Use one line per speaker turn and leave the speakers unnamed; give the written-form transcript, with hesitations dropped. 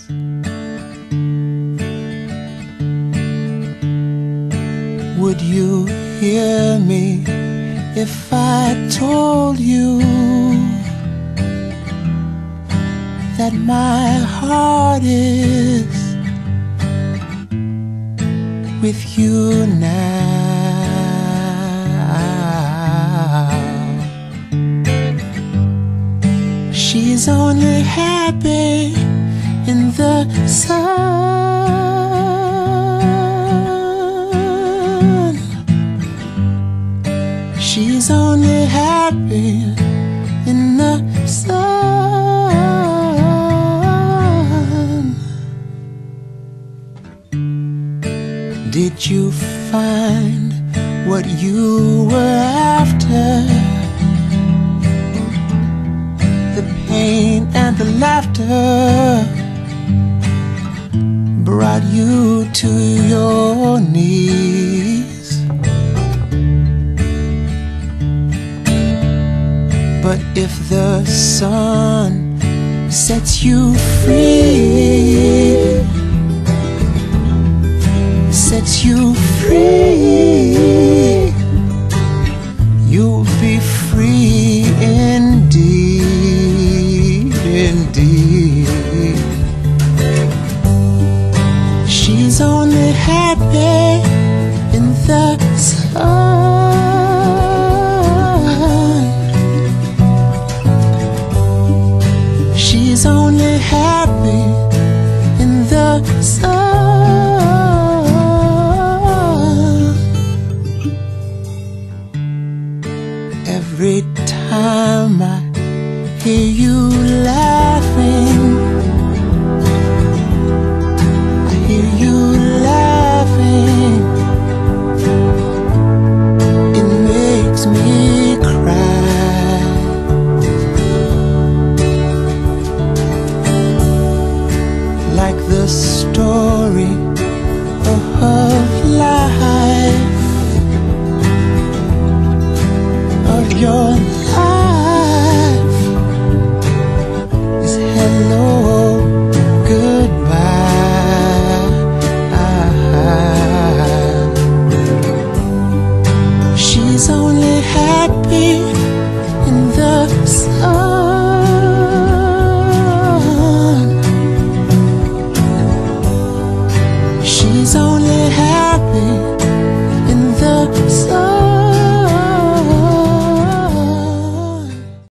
Would you hear me if I told you that my heart is with you now? She's only happy in the sun. She's only happy in the sun. Did you find what you were after? The pain and the laughter brought you to your knees. But if the sun sets you free, sets you free, you'll be free indeed, indeed. She's only happy in the sun.